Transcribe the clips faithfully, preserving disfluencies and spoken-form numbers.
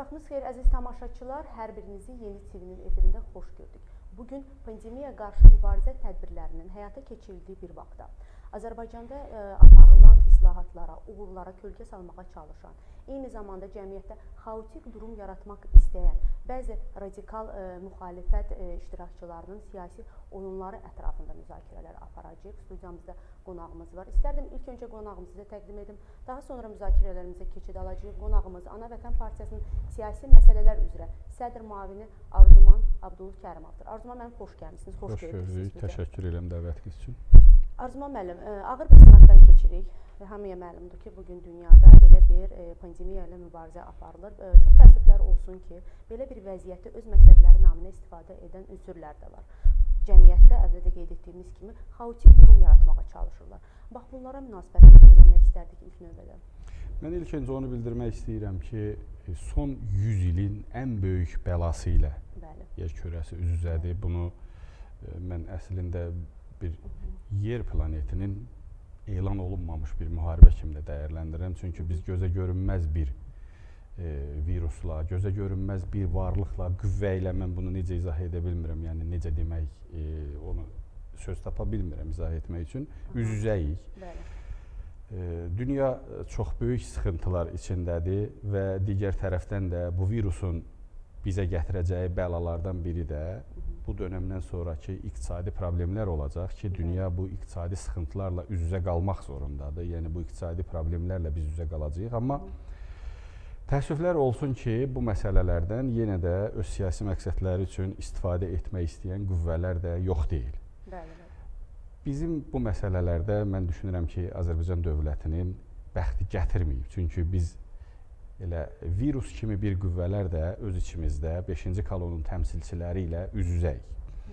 Sabahınız xeyir əziz tamaşaçılar, hər birinizi Yeni T V-nin efirində xoş gördük. Bugün pandemiyaya qarşı mübarizə tədbirlərinin həyata keçirildiyi bir vaxtda Azərbaycanda ə, aparılan islahatlara, uğurlara kölgə salmağa çalışan, eyni zamanda cəmiyyətdə xaotik durum yaratmaq istəyən bəzi radikal ə, müxalifət ə, iştirakçılarının siyasi oyunları ətrafında müzakirələr aparacağıq. Studiyamızda qonağımız var. İstərdim ilk öncə qonağımızı sizə təqdim edim. Daha sonra müzakirələrimizə keçid alacağıq. Qonağımız Ana Vətən Partiyasının siyasi məsələlər üzrə sədr müavini Arzuman Abdulkərimovdur. Arzuman mənim xoş gəlmişsiniz. Xoş, xoş gördük. Təşəkkür edirəm dəvətiniz üçün. Arzuman müəllim, ağır bir sınaqdan keçirik və hamıya məlumdur ki, bugün dünyada belə bir pandemiya ilə mübarizə aparılır. Çox təəssüflər olsun ki, belə bir vəziyyətdə öz məqsədləri naminə istifadə edən ünsürlər də var. Cəmiyyətdə əvvəldə qeyd etdiyimiz kimi xaotik durum yaratmağa çalışırlar. Bax, bunlara münasibətinizi öyrənmək istərdik ilk növbədə. Mən ilk öncə onu bildirmək istəyirəm ki, son yüz ilin ən böyük bəlası ilə Bəli. yer kürəsi üz-üzədir. Bunu mən əslində bir yer planetinin elan olunmamış bir müharibə kimi də dəyərləndirirəm. Çünki biz gözə görünməz bir e, virusla, gözə görünməz bir varlıqla, qüvvə ilə mən bunu necə izah edə bilmirəm. Yəni necə demək, e, onu söz tapa bilmirəm izah etmək üçün. Üz-üzəyik. E, dünya çox böyük sıxıntılar içindədir və digər tərəfdən də bu virusun bizə gətirəcəyi bəlalardan biri də bu dönəmdən sonraki iqtisadi problemlər olacaq ki, dünya bu iqtisadi sıxıntılarla üz-üzə qalmaq zorundadır. Yəni bu iqtisadi problemlərlə biz üzə qalacağıq. Amma təəssüflər olsun ki, bu məsələlərdən yenə də öz siyasi məqsədləri üçün istifadə etmək istəyən qüvvələr də yox deyil. Bəli. Bizim bu məsələlərdə mən düşünürəm ki, Azərbaycan dövlətinin bəxti gətirməyib. Çünki biz elə virus kimi bir qüvvələr də öz içimizdə beşinci kolonun təmsilçiləri ilə üz-üzəyik.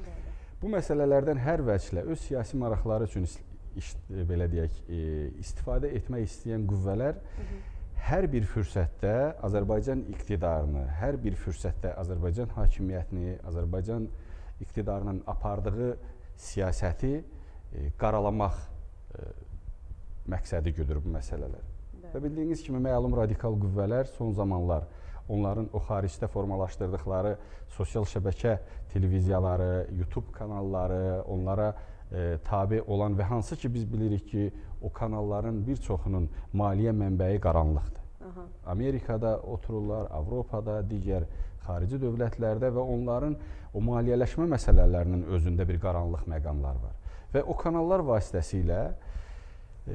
Bu məsələlərdən hər vəclə öz siyasi maraqları üçün iş, belə deyək, istifadə etmək istəyən qüvvələr Hı -hı. hər bir fürsətdə Azərbaycan iqtidarını, hər bir fürsətdə Azərbaycan hakimiyyətini, Azərbaycan iqtidarının apardığı siyasəti e, qaralamaq e, məqsədi güdür bu məsələlər. Və bildiyiniz kimi məlum radikal qüvvələr son zamanlar onların o xaricdə formalaşdırdıqları sosial şəbəkə televiziyaları, YouTube kanalları, onlara e, tabi olan və hansı ki biz bilirik ki o kanalların bir çoxunun maliyyə mənbəyi qaranlıqdır. Aha. Amerikada otururlar, Avropada, digər xarici dövlətlərdə və onların o maliyyələşmə məsələlərinin özündə bir qaranlıq məqamlar var. Və o kanallar vasitəsilə e,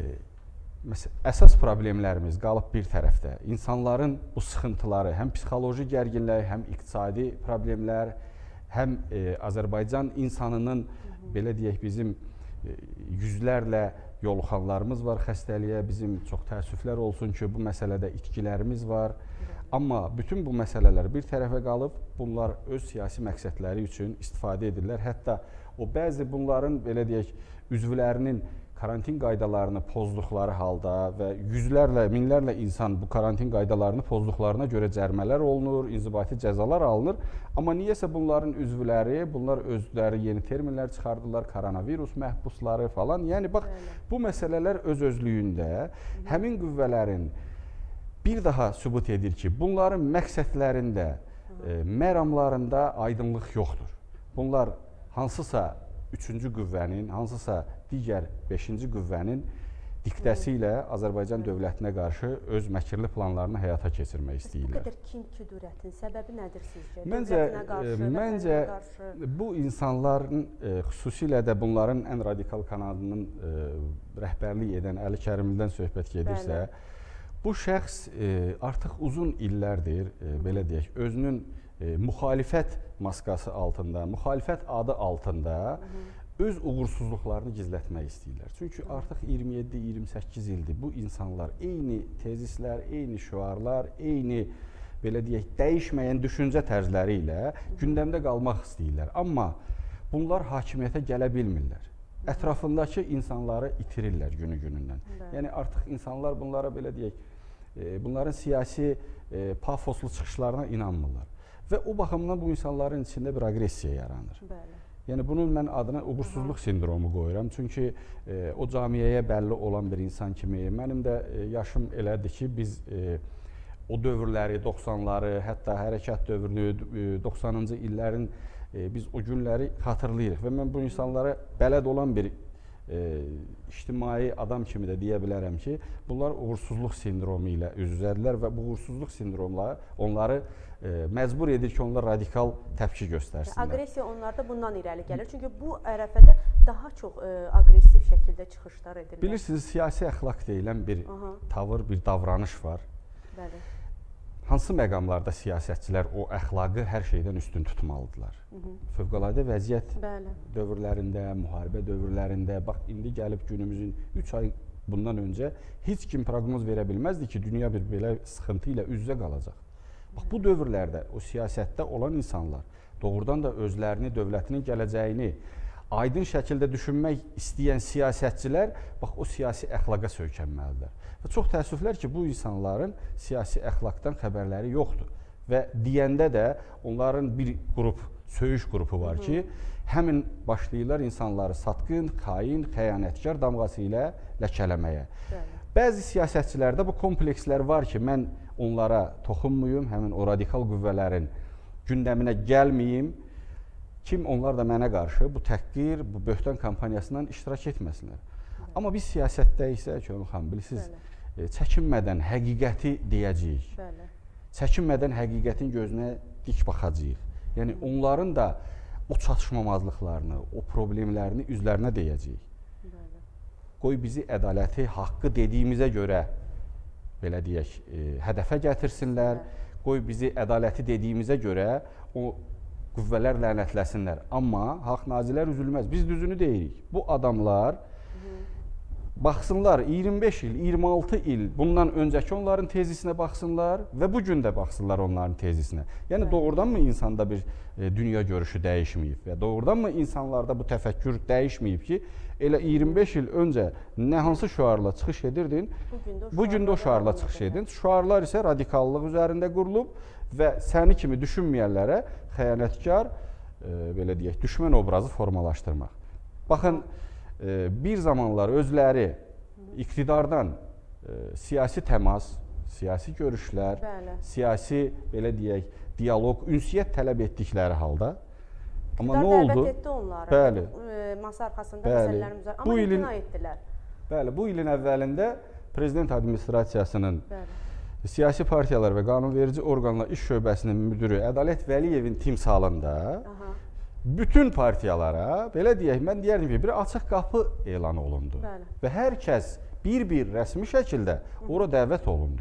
əsas problemlərimiz qalıb bir tərəfdə. İnsanların bu sıxıntıları, həm psixoloji gərginlər, həm iqtisadi problemlər, həm e, Azərbaycan insanının, Hı -hı. belə deyək, bizim e, yüzlərlə yoluxanlarımız var xəstəliyə, bizim çox təəssüflər olsun ki, bu məsələdə itkilərimiz var. Hı -hı. Amma bütün bu məsələlər bir tərəfə qalıb, bunlar öz siyasi məqsədləri üçün istifadə edirlər. Hətta o bəzi bunların, belə deyək, üzvlərinin karantin qaydalarını pozduqları halda və yüzlərlə, minlərlə insan bu karantin qaydalarını pozduqlarına görə cərmələr olunur, inzibati cəzalar alınır. Amma niyəsə bunların üzvləri, bunlar özləri yeni terminlər çıxardılar, koronavirus məhbusları falan. Yəni, bax, bu məsələlər öz-özlüyündə həmin qüvvələrin bir daha sübut edir ki, bunların məqsədlərində, e, məramlarında aydınlıq yoxdur. Bunlar hansısa üçüncü qüvvənin, hansısa digər beşinci qüvvənin diktəsi ilə Azərbaycan dövlətinə qarşı öz məkirli planlarını həyata keçirmək istəyirlər. Bu qədər kin-küdurətin səbəbi nədir sizcə? Məncə, qarşı, məncə bu insanların, e, xüsusilə də bunların ən radikal kanalının e, rəhbərlik edən Əli Kərimlidən söhbət gedirsə, Bəli. bu şəxs e, artıq uzun illərdir, e, belə deyək, özünün e, müxalifət maskası altında, müxalifət adı altında Hı -hı. öz uğursuzluqlarını gizlətmək istəyirlər. Çünki artıq iyirmi yeddi iyirmi səkkiz ildir bu insanlar eyni tezislər, eyni şüarlar, eyni, belə deyək, dəyişməyən düşüncə tərzləri ilə gündəmdə qalmaq istəyirlər. Amma bunlar hakimiyyətə gələ bilmirlər. Ətrafındakı insanları itirirlər günü-günündən. Yəni artıq insanlar bunlara, belə deyək, bunların siyasi pafoslu çıxışlarına inanmırlar. Və o baxımdan bu insanların içində bir agresiya yaranır. Bəli. Yəni bunun mən adına uğursuzluq sindromu qoyuram. Çünki e, o camiyyəyə bəlli olan bir insan kimi mənim də e, yaşım elədir ki, biz e, o dövrləri, doxsanları, hətta hərəkat dövrünü, doxsanıncı illərin e, biz o günləri xatırlayırıq və mən bu insanlara bələd olan bir e, ictimai adam kimi də deyə bilərəm ki, bunlar uğursuzluq sindromu ilə üz-üzədirlər və bu uğursuzluq sindromları onları e, məcbur edir ki, onlar radikal təpki göstərsinlər. Aqressiya onlarda bundan irəli gəlir. Çünki bu ərəfədə daha çox e, aqressiv şəkildə çıxışlar edirlər. Bilirsiniz, siyasi əxlaq deyilən bir Aha. tavır, bir davranış var. Bəli. Hansı məqamlarda siyasətçilər o əxlaqı hər şeydən üstün tutmalıdırlar? Hı -hı. Fövqəladə vəziyyət Bəli. dövrlərində, müharibə dövrlərində, bax indi gəlib günümüzün üç ay bundan öncə heç kim proqnoz verə bilməzdi ki, dünya bir belə sıxıntı ilə üz-üzə qalacaq. Bax bu dövrlərdə o siyasətdə olan insanlar doğrudan da özlərini, dövlətinin gələcəyini aydın şəkildə düşünmək istəyən siyasətçilər bax o siyasi əxlaqa söykənməlidirlər. Və çox təəssüflər ki, bu insanların siyasi əxlaqdan xəbərləri yoxdur. Və deyəndə də onların bir qrup, söyüş qrupu var ki, həmin başlayırlar insanları satqın, xain, xəyanətkar damğası ilə ləkələməyə. Bəzi siyasətçilərdə bu komplekslər var ki, mən onlara toxunmuyum, həmin o radikal qüvvələrin gündəminə gəlməyim, kim onlar da mənə qarşı bu təhqir, bu böhtan kampaniyasından iştirak etməsinlər. Bəli. Amma biz siyasətdə isə, Könül xanım, bilirsiniz, e, çəkinmədən həqiqəti deyəcəyik. Bəli. Çəkinmədən həqiqətin gözünə dik baxacağıq. Yəni, Hı. onların da o çatışmamazlıqlarını, o problemlərini üzlərinə deyəcəyik. Bəli. Qoy bizi ədaləti, haqqı dediyimizə görə, belə deyək, e, hədəfə gətirsinlər. Bəli. Qoy bizi ədaləti dediyimizə görə o qüvvələr lənətləsinlər. Amma haqq nazilər üzülməz. Biz düzünü deyirik. Bu adamlar Hı -hı. baxsınlar iyirmi beş il, iyirmi altı il bundan öncəki onların tezisinə baxsınlar və bu gün də baxsınlar onların tezisinə. Yəni Bəli. doğrudanmı insanda bir e, dünya görüşü dəyişməyib və doğrudanmı insanlarda bu təfəkkür dəyişməyib ki, elə iyirmi beş il öncə nə hansı şüarla çıxış edirdin, bu gün də o şüarla çıxış edin. Şüarlar isə radikallıq üzərində qurulub və səni kimi düşünməyənlərə xəyanətkar, e, belə deyək, düşmən obrazı formalaşdırmaq. Baxın, e, bir zamanlar özləri iqtidardan e, siyasi təmas, siyasi görüşlər, Bəli. siyasi, belə deyək, diyaloq, ünsiyyət tələb etdikləri halda. Amma nə oldu? İqtidar dəvət etdi onları. Bəli. E, masa arxasında məsələlərimiz var. Amma bu ilin, imtina etdilər. Bəli, bu ilin əvvəlində prezident administrasiyasının Bəli. siyasi partiyalar və qanunverici orqanlar iş şöbəsinin müdürü Ədalət Vəliyevin timsalında Aha. bütün partiyalara, belə deyək, mən deyərdim ki, bir açıq qapı elan olundu. Bəli. Və hər kəs bir-bir rəsmi şəkildə ora dəvət olundu.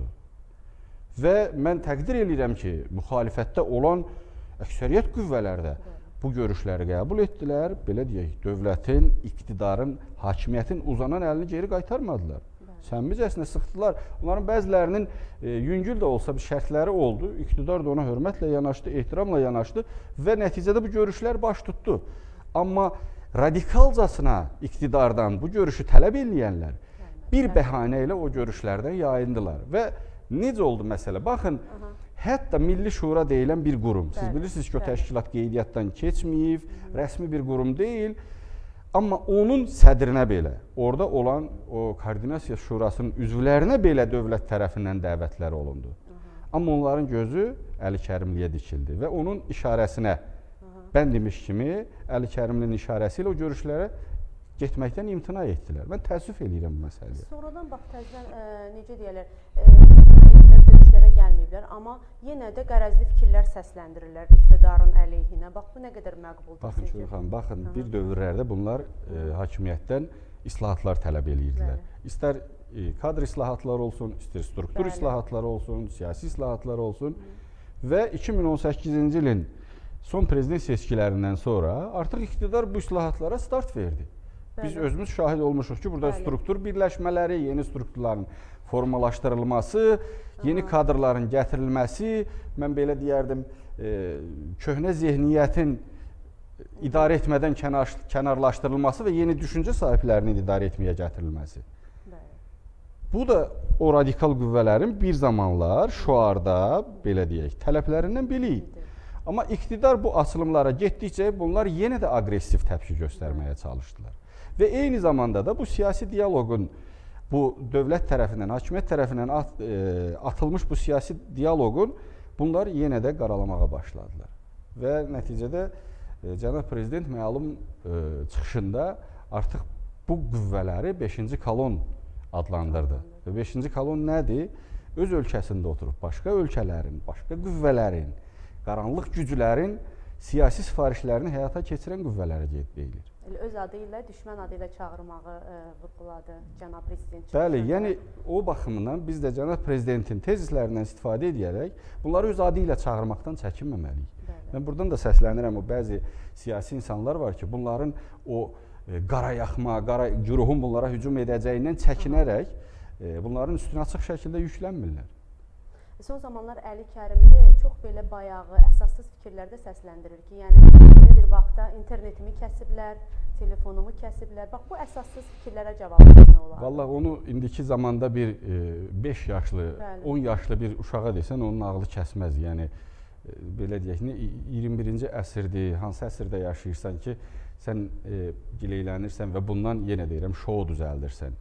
Və mən təqdir edirəm ki, müxalifətdə olan əksəriyyət qüvvələrdə bu görüşləri qəbul etdilər. Belə deyək, dövlətin, iqtidarın, hakimiyyətin uzanan əlini geri qaytarmadılar. Səmmicəsinə sıxdılar. Onların bəzilərinin e, yüngül də olsa bir şərtləri oldu. İqtidar da ona hörmətlə yanaşdı, ehtiramla yanaşdı və nəticədə bu görüşlər baş tutdu. Amma radikalcasına iqtidardan bu görüşü tələb edənlər bir bəhanə ilə o görüşlərdən yayındılar. Və necə oldu məsələ? Baxın, Aha. hətta Milli Şura deyilən bir qurum. Siz Bəli. bilirsiniz ki, o təşkilat qeydiyyatdan keçməyib, Hı. rəsmi bir qurum deyil. Amma onun sədrinə belə, orada olan o Koordinasiya Şurasının üzvlərinə belə dövlət tərəfindən dəvətlər olundu. Aha. Amma onların gözü Əli Kərimliyə dikildi və onun işarəsinə, Aha. mən demiş kimi, Əli Kərimlinin işarəsi ilə o görüşlərə getməkdən imtina etdilər. Mən təəssüf edirəm bu məsələyə. Sonradan bax, təzdən e, necə deyərlər, e, görüşlərə gəlməyiblər, amma yenə də qərəzli fikirlər səsləndirirlər iqtidarın əleyhinə. Bax, bu nə qədər məqbuldur? Baxın, Şükür xanım, baxın, Aha. bir dövrlərdə bunlar e, hakimiyyətdən islahatlar tələb edirdilər. Bəli. İstər e, kadr islahatları olsun, istər struktur Bəli. islahatları olsun, siyasi islahatları olsun Hı. və iki min on səkkizinci ilin son prezident seçkilərindən sonra artıq iqtidar bu islahatlara start verdi. Bəli. Biz özümüz şahid olmuşuq ki, burada Bəli. struktur birləşmələri, yeni strukturların formalaşdırılması, yeni Aha. kadrların gətirilməsi, mən belə deyərdim, e, köhnə zehniyyətin idarə etmədən kənar, kənarlaşdırılması və yeni düşüncə sahiblərinin idarə etməyə gətirilməsi. Bəli. Bu da o radikal qüvvələrin bir zamanlar şüarda, belə deyək, tələblərindən biri idi. Amma iqtidar bu açılımlara getdikcə bunlar yenə də aqressiv təpki göstərməyə çalışdılar. Və eyni zamanda da bu siyasi diyaloqun bu dövlət tərəfindən, hakimiyyət tərəfindən at, e, atılmış bu siyasi dialoqun bunlar yenə də qaralamağa başladılar. Və nəticədə e, cənab prezident məlum e, çıxışında artıq bu qüvvələri beşinci kolon adlandırdı. Və beşinci kolon nədir? Öz ölkəsində oturub başqa ölkələrin, başqa qüvvələrin, qaranlıq güclərin siyasi sifarişlərini həyata keçirən qüvvələrə deyilir. Öz adı ilə, düşmən adı ilə çağırmağı e, vurğuladı cənab prezident. Bəli, yəni o baxımdan biz də cənab prezidentin tezislərindən istifadə edərək bunları öz adı ilə çağırmaqdan çəkinməməliyik. Bəli. Mən buradan da səslənirəm, o bəzi siyasi insanlar var ki, bunların o e, qara yaxma, qara güruhun bunlara hücum edəcəyindən çəkinərək e, bunların üstünə açıq şəkildə yüklənmirlər. Son zamanlar Əli Kərimli çox belə bayağı əsassız fikirlərdə səsləndirir ki, yəni belə bir vaxtda internetimi kəsiblər, telefonumu kəsiblər. Bax, bu əsassız fikirlərə cavabınız nə olar? Vallahi onu indiki zamanda bir beş yaşlı, on yaşlı bir uşağa desən, onun ağlı kəsməz. Yəni, belə deyək, iyirmi birinci əsrdir, hansı əsrdə yaşayırsan ki, sən e, gileylənirsən və bundan yenə deyirəm, şou düzəldirsən.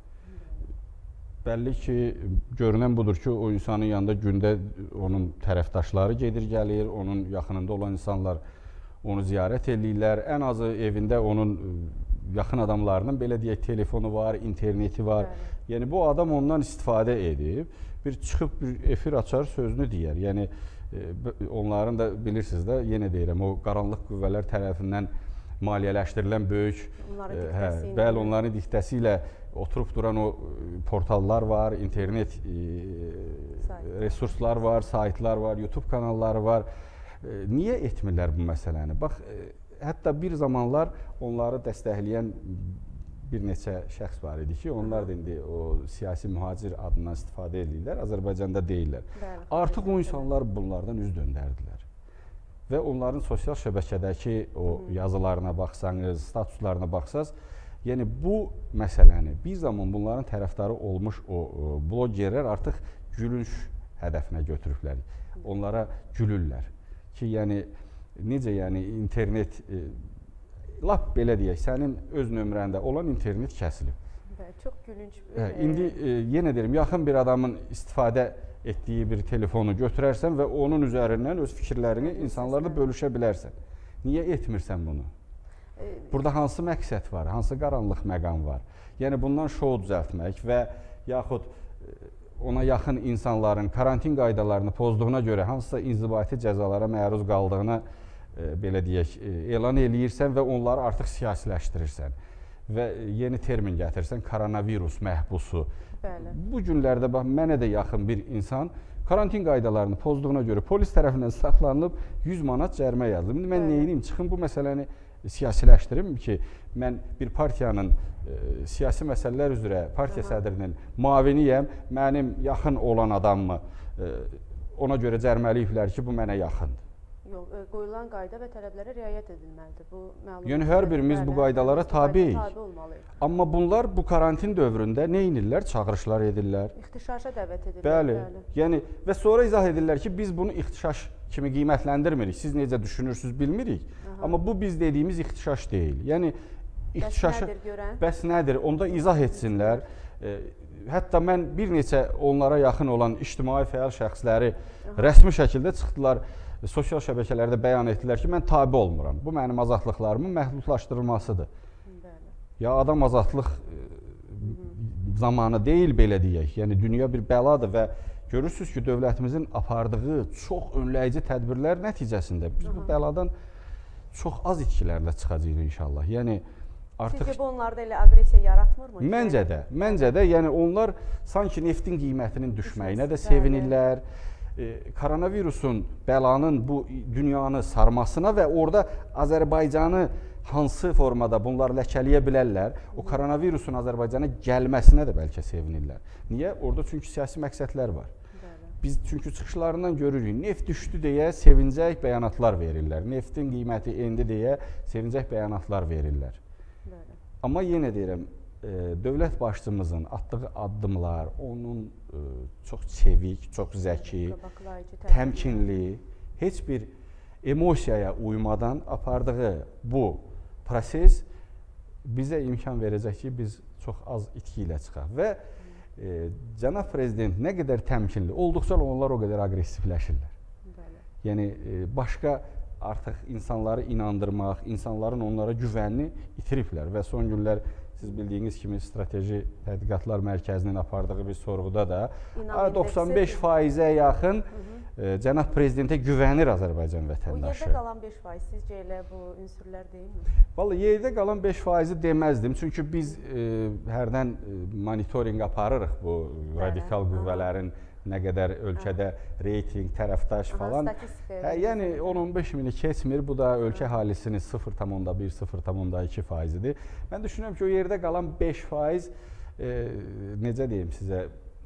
Bəlli ki, görünən budur ki, o insanın yanında gündə onun tərəfdaşları gedir, gəlir, onun yaxınında olan insanlar onu ziyarət edirlər. Ən azı evində onun yaxın adamlarının, belə deyək, telefonu var, interneti var. Bəli. Yəni, bu adam ondan istifadə edib, bir çıxıb bir efir açar, sözünü deyər. Yəni, onların da bilirsiniz də, yenə deyirəm, o qaranlıq qüvvələr tərəfindən maliyyələşdirilən böyük, hə, bəli, onların diktəsi ilə oturub duran o portallar var, internet e, resurslar var, saytlar var, YouTube kanalları var. E, niyə etmirlər bu məsələni? Bax, e, hətta bir zamanlar onları dəstəkləyən bir neçə şəxs var idi ki, onlar da indi o siyasi mühacir adından istifadə edirlər, Azərbaycanda deyirlər. Bəli, artıq o insanlar bunlardan üz döndərdilər. Və onların sosial şəbəkədəki o yazılarına baxsanız, statuslarına baxsanız, yəni bu məsələni bir zaman bunların tərəfdarı olmuş o, o blogerlər artıq gülünç hədəfinə götürüblər. Onlara gülürlər ki, yəni necə yəni internet e, lap belə deyək, sənin öz nömrəndə olan internet kəsilib. Bəli, çox gülünç. E, indi e, yenə deyirəm, yaxın bir adamın istifadə etdiyi bir telefonu götürərsən və onun üzərindən öz fikirlərini insanlarla bölüşə bilərsən. Niyə etmirsən bunu? Burada hansı məqsəd var, hansı qaranlıq məqam var? Yəni, bundan şou düzəltmək və yaxud ona yaxın insanların karantin qaydalarını pozduğuna görə hansısa inzibati cəzalara məruz qaldığına, e, belə deyək, e, elan eləyirsən və onları artıq siyasiləşdirirsən və yeni termin gətirirsən, koronavirus məhbusu. Bəli. Bu günlərdə bax, mənə də yaxın bir insan karantin qaydalarını pozduğuna görə polis tərəfindən saxlanılıb yüz manat cərimə yazılıb. İndi mən neyiniyim? Çıxın bu məsələni siyasiləşdirim ki, mən bir partiyanın e, siyasi məsələlər üzrə partiya sədrinin müaviniyəm, mənim yaxın olan adamımı e, ona görə cərməliyiblər ki, bu mənə yaxındır. Yox, e, qoyulan qayda və tələblərə riayət edilməlidir. Bu məlumat. Yəni hər birimiz bu qaydalara tabeyik. Amma bunlar bu karantin dövründə nə edirlər? Çağırışlar edirlər. İxtişaşa dəvət edirlər. Bəli. Bəli. Yəni və sonra izah edirlər ki, biz bunu ixtişaş kimi qiymətləndirmirik. Siz necə düşünürsünüz bilmirik. Aha. Amma bu biz dediyimiz ixtişaş deyil. Yəni ixtişaşı bəs nədir görən? Bəs nədir? Onda izah etsinlər. E, hətta mən bir neçə onlara yaxın olan ictimai fəal şəxsləri Aha. rəsmi şəkildə çıxdılar, sosial şəbəkələrdə bəyan etdilər ki, mən tabe olmuram. Bu mənim azadlıqlarımın məhdudlaşdırılmasıdır. Bəli. Ya adam azadlıq e, zamanı deyil, belə deyək. Yəni dünya bir bəladır və görürsünüz ki, dövlətimizin apardığı çox önləyici tədbirlər nəticəsində biz Aha. bu bəladan çox az itkilərlə çıxacağıq inşallah. Yəni artıq sizcə bu onlarda elə aqressiya yaratmırmı? Məncə də, məncə də, yəni onlar sanki neftin qiymətinin düşməyinə də sevinirlər. E, koronavirusun, bəlanın bu dünyanı sarmasına və orada Azərbaycanı hansı formada bunlar ləkələyə bilərlər, o koronavirusun Azərbaycana gəlməsinə də bəlkə sevinirlər. Niyə? Orada çünki siyasi məqsədlər var. Biz çünki çıxışlarından görürük, neft düşdü deyə sevincək bəyanatlar verirlər. Neftin qiyməti endi deyə sevincək bəyanatlar verirlər. Bəli. Amma yenə deyirəm, e, dövlət başçımızın atdığı addımlar, onun e, çox çevik, çox zəki, təmkinli, heç bir emosiyaya uymadan apardığı bu proses bizə imkan verəcək ki, biz çox az itki ilə çıxaq. Və e, cənab prezident nə qədər təmkinli olduqca onlar o qədər aqressivləşirlər. Bəli. Yəni e, başqa artıq insanları inandırmaq, insanların onlara güvənini itiriblər və son günlər siz bildiyiniz kimi Strateji Tədqiqatlar Mərkəzinin apardığı bir sorğuda da doxsan beş faizə yaxın e, cənab prezidentə güvənir Azərbaycan vətəndaşı. O yerdə qalan beş faiz sizcə elə bu ünsürlər deyilmi? Vallahi yerdə qalan beş faizi deməzdim. Çünki biz e, hərdən e, monitorinq aparırıq bu Bəli. radikal qüvvələrin nə qədər ölkədə reyting, tərəfdaş falan. Hə, yəni on on beş mini keçmir. Bu da ölkə əhalisinin sıfır tam onda bir, sıfır tam onda iki faizidir. Mən düşünürəm ki, o yerdə qalan beş faiz e, necə deyim sizə,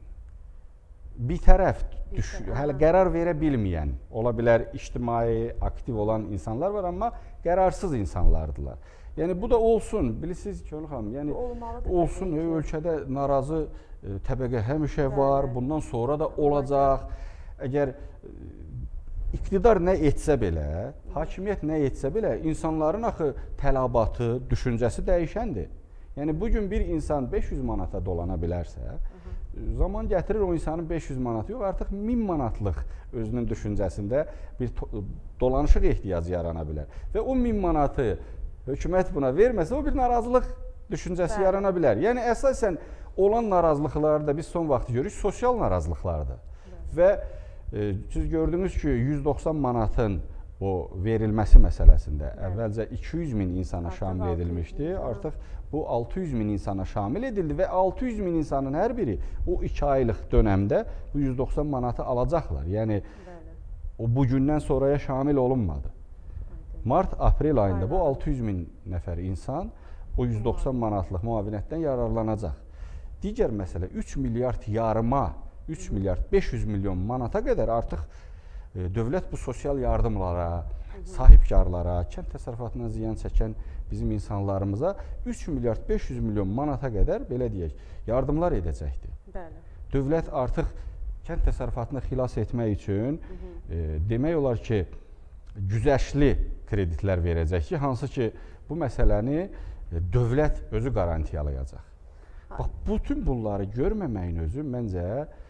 bir tərəf düş, hələ qərar verə bilməyən, ola bilər ictimai, aktiv olan insanlar var, amma qərarsız insanlardılar. Yəni bu da olsun, bilirsiniz Könül xanım, yəni olsun, ölkədə narazı e, təbəqə həmişə var, bundan sonra da olacaq. Əgər e, iqtidar nə etsə belə, hakimiyyət nə etsə belə, insanların axı tələbatı, düşüncəsi dəyişəndir. Yəni bugün bir insan beş yüz manata dolana bilərsə, zaman gətirir o insanın beş yüz manatı yox, artıq min manatlıq özünün düşüncəsində bir dolanışıq ehtiyacı yarana bilər. Və o min manatı hökumət buna verməsə, o bir narazılıq düşüncəsi Bəli. yarana bilər. Yəni, əsasən olan narazılıqlarda biz son vaxt görürük, sosial narazılıqlardır. Bəli. Və e, siz gördünüz ki, yüz doxsan manatın o verilməsi məsələsində Bəli. əvvəlcə iki yüz min insana artıq şamil edilmişdi. Artıq bu altı yüz min insana şamil edildi və altı yüz min insanın hər biri o iki aylıq dönəmdə bu yüz doxsan manatı alacaqlar. Yəni, Bəli. o bugündən sonraya şamil olunmadı. Mart-aprel ayında bu altı yüz min nəfər insan o yüz doxsan manatlıq müavinətdən yararlanacaq. Digər məsələ üç milyard yarıma, üç milyard beş yüz milyon manata qədər artıq e, dövlət bu sosial yardımlara, sahibkarlara, kənd təsərrüfatına ziyan çəkən bizim insanlarımıza üç milyard beş yüz milyon manata qədər, belə deyək, yardımlar edəcəkdir. Bəli. Dövlət artıq kənd təsərrüfatını xilas etmək üçün e, demək olar ki, güzəştli kreditlər verəcək ki, hansı ki, bu məsələni dövlət özü qarantiyalayacaq. Bax, bütün bunları görməməyin özü məncə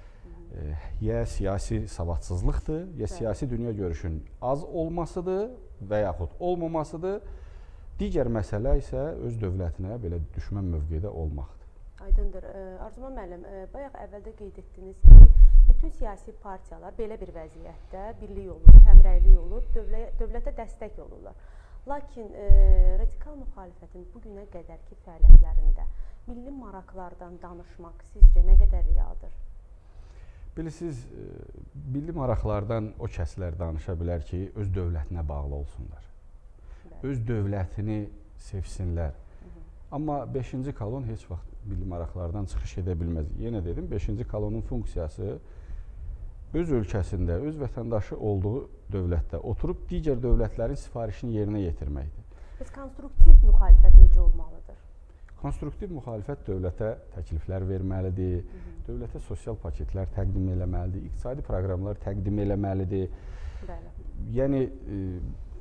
e, ya siyasi savadsızlıqdır, ya siyasi dünya görüşün az olmasıdır və yaxud olmamasıdır. Digər məsələ isə öz dövlətinə belə düşmən mövqedə olmaqdır. Aydındır. Arzuman müəllim, bayaq əvvəldə qeyd etdiniz ki, bütün siyasi partiyalar belə bir vəziyyətdə birlik olub, həmrəylik olub, dövlə, dövlətə dəstək olurlar. Lakin e, radikal müxalifətin bugünə qədərki fəaliyyətlərində milli maraqlardan danışmaq sizcə nə qədər realdır? Bilirsiniz, milli maraqlardan o kəslər danışa bilər ki, öz dövlətinə bağlı olsunlar. Bəli. Öz dövlətini sevsinlər. Hı -hı. Amma beşinci kolon heç vaxt milli maraqlardan çıxış edə bilməz. Yenə dedim, beşinci kolonun funksiyası öz ölkəsində, öz vətəndaşı olduğu dövlətdə oturub digər dövlətlərin sifarişini yerinə yetirməkdir. Bəs konstruktiv müxalifət necə olmalıdır? Konstruktiv müxalifət dövlətə təkliflər verməlidir, Hı -hı. dövlətə sosial paketlər təqdim eləməlidir, iqtisadi proqramlar təqdim eləməlidir. Bəli. Yəni, e,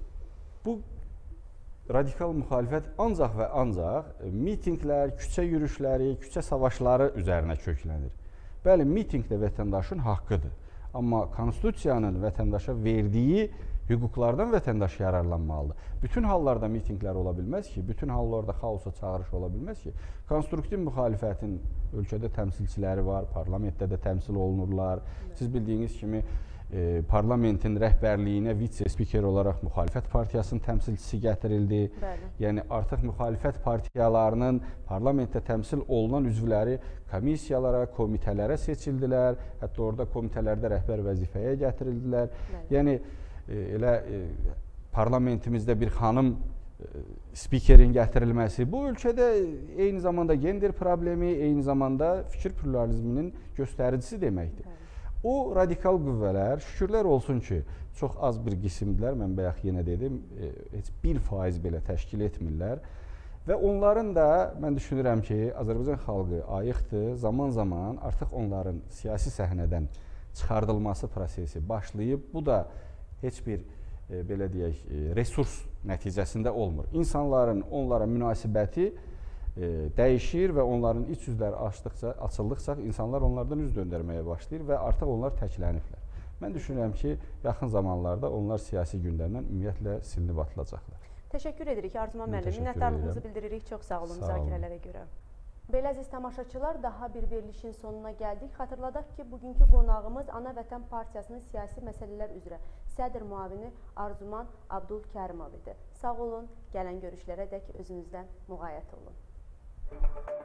bu radikal müxalifət ancaq və ancaq mitinqlər, küçə yürüşləri, küçə savaşları üzərinə köklənir. Bəli, mitinq də vətəndaşın haqqıdır. Amma konstitusiyanın vətəndaşa verdiyi hüquqlardan vətəndaş yararlanmalıdır. Bütün hallarda mitinqlər ola bilməz ki, bütün hallarda xaosa çağırış ola bilməz ki, konstruktiv müxalifətin ölkədə təmsilçiləri var, parlamentdə də təmsil olunurlar. Siz bildiyiniz kimi, E, parlamentin rəhbərliyinə vitse-spiker olaraq müxalifət partiyasının təmsilçisi gətirildi. Bəli. Yəni artıq müxalifət partiyalarının parlamentdə təmsil olunan üzvləri komissiyalara, komitələrə seçildilər. Hətta orada komitələrdə rəhbər vəzifəyə gətirildilər. Bəli. Yəni e, elə e, parlamentimizdə bir xanım e, spikerin gətirilməsi bu ölkədə eyni zamanda gender problemi, eyni zamanda fikir pluralizminin göstəricisi deməkdir. Bəli. O radikal qüvvələr, şükürlər olsun ki, çox az bir qismdilər, mən bayaq yenə dedim, e, heç bir faiz belə təşkil etmirlər. Və onların da, mən düşünürəm ki, Azərbaycan xalqı ayıqdır, zaman zaman artıq onların siyasi səhnədən çıxardılması prosesi başlayıb. Bu da heç bir, e, belə deyək, e, resurs nəticəsində olmur. İnsanların onlara münasibəti dəyişir və onların iç yüzləri açdıqca, açıldıqca insanlar onlardan üz döndərməyə başlayır və artıq onlar təkləniblər. Mən düşünürəm ki, yaxın zamanlarda onlar siyasi gündəmdən ümumiyyətlə silinib atılacaqlar. Təşəkkür edirik Arzuman müəllim. Minnətdarlığımızı bildiririk. Çox sağ olun müzakirələrə görə. Belə əziz tamaşaçılar, daha bir verilişin sonuna gəldik. Xatırladaq ki, bugünkü qonağımız Ana Vətən Partiyasının siyasi məsələlər üzrə sədr müavini Arzuman Abdulkərimov idi. Sağ olun, gələn görüşlərə dək özünüzdən müğayət olun.